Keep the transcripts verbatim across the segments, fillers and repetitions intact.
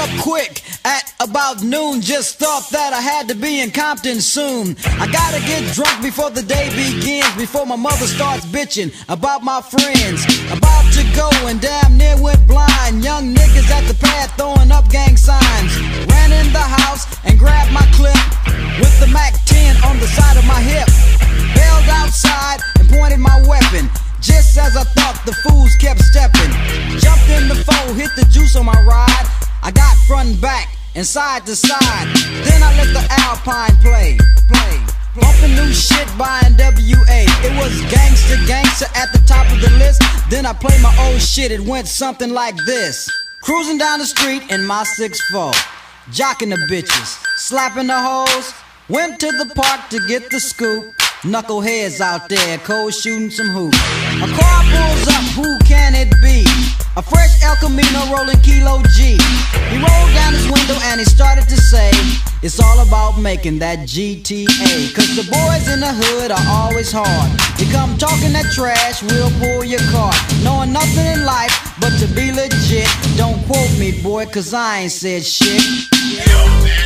up quick at about noon. Just thought that I had to be in Compton soon. I gotta get drunk before the day begins, before my mother starts bitching about my friends. About to go and damn near went blind. Young niggas at the pad throwing up gang signs. Ran in the house and grabbed my clip with the Mac ten on the side of my hip. Bailed outside and pointed my weapon. Just as I thought, the fools kept stepping. Jumped in the foe, hit the juice on my ride. I got front and back and side to side. Then I let the Alpine play, play. Bumping new shit by N W A. It was gangsta gangsta at the top of the list. Then I played my old shit, it went something like this. Cruising down the street in my six four, jocking the bitches, slapping the hoes. Went to the park to get the scoop. Knuckleheads out there, cold shooting some hoops. A car pulls up, who can it be? A fresh El Camino rolling Kilo G. He rolled down his window and he started to say, it's all about making that G T A. Cause the boys in the hood are always hard. You come talking that trash, we'll pull your car. Knowing nothing in life but to be legit. Don't quote me, boy, cause I ain't said shit. Yo, man.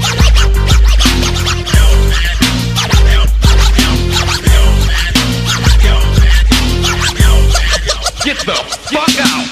Get the fuck out!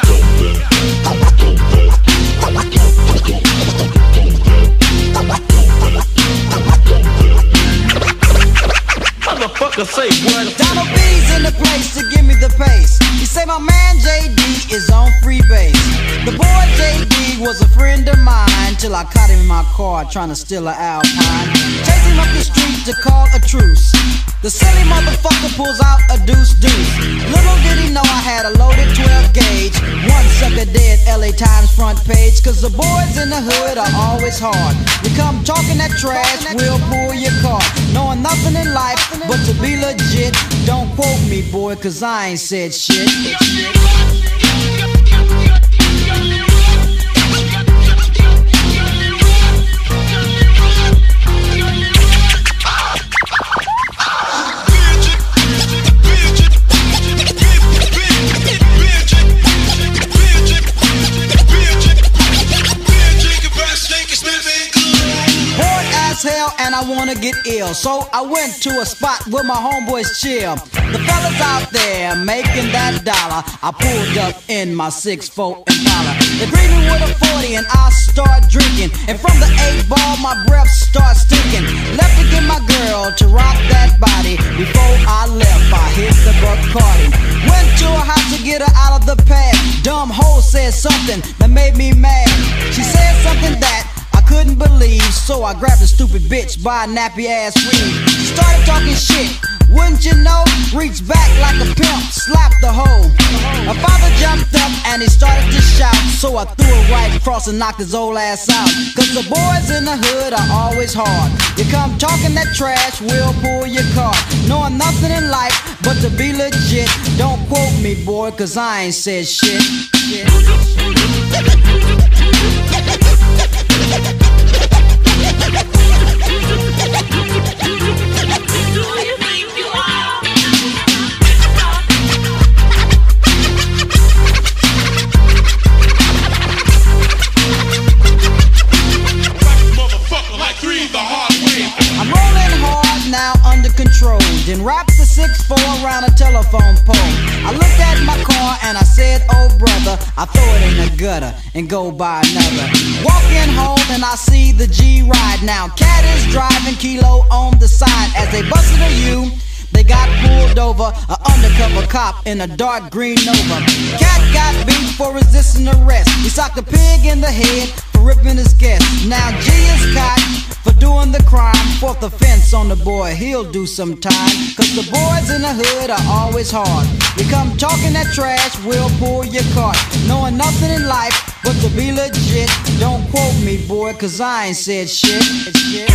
Motherfucker say what? Donald B's in the place to give me the pace. He say my man J D is on free base. The boy J D was a friend of mine till I caught him in my car trying to steal an Alpine. Chase him up the street to call a truce. The silly motherfucker pulls out a deuce deuce. Little did he know I had a loaded twelve gauge. One sucker dead, L A Times front page. Cause the boys in the hood are always hard. You come talking that trash, we'll pull your car. Knowing nothing in life but to be legit. Don't quote me, boy, cause I ain't said shit. Hell and I wanna get ill, so I went to a spot where my homeboys chill. The fellas out there making that dollar. I pulled up in my six four Impala. They greet me with a forty and I start drinking. And from the eight ball my breath starts stinking. Left to get my girl to rock that body. Before I left I hit the Bacardi. Went to her house to get her out of the pad. Dumb hoe said something that made me mad. She said something that couldn't believe, so I grabbed a stupid bitch by a nappy ass weave. She started talking shit, wouldn't you know? Reached back like a pimp, slapped the hoe. My father jumped up and he started to shout, so I threw it right across and knocked his old ass out. Cause the boys in the hood are always hard. You come talking that trash, we'll pull your car. Knowing nothing in life but to be legit. Don't quote me, boy, cause I ain't said shit. shit. I'm rolling hard now under control. Then wrap the six four around a telephone pole. I looked at my car and I said, oh brother, I throw it in the gutter and go buy another. Walking home and I see the G ride now. Cat is driving, Kilo on the side. As they busted a U, they got pulled over. An undercover cop in a dark green Nova. Cat got beat for resisting arrest. He socked a pig in the head for ripping his guest. Now G is caught for doing the crime. Fourth offense on the boy, he'll do some time. Cause the boys in the hood are always hard. You come talking that trash, we'll pull your cart. Knowing nothing in life but to be legit. Don't quote me, boy, cause I ain't said shit. shit.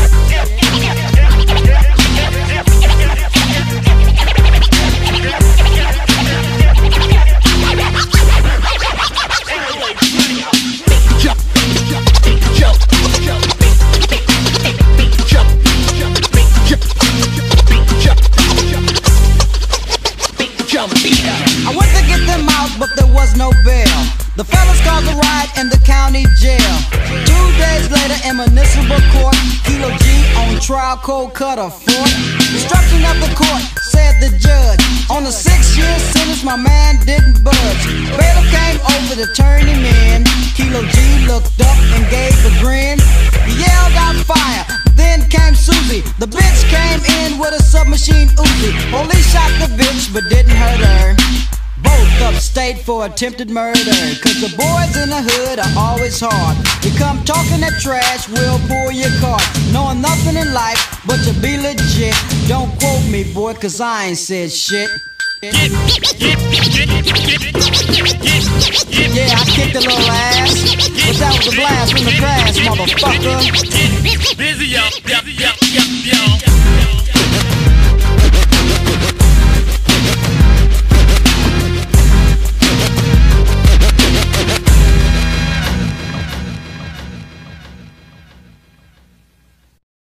I went to get them out, but there was no bail. The fellas caused a riot in the county jail. later in municipal court, Kilo G on trial, cold cutter fort. Destruction of the court, said the judge. On a six-year sentence, my man didn't budge. Bailiff came over to turn him in. Kilo G looked up and gave a grin. He yelled out fire, then came Susie. The bitch came in with a submachine Uzi. Police shot the bitch but didn't hurt her. Both upstate for attempted murder. Cause the boys in the hood are always hard. You come talking that trash, we'll pull your card. Knowing nothing in life but to be legit. Don't quote me, boy, cause I ain't said shit. Yeah, I kicked a little ass, but that was a blast from the past, motherfucker. Busy up,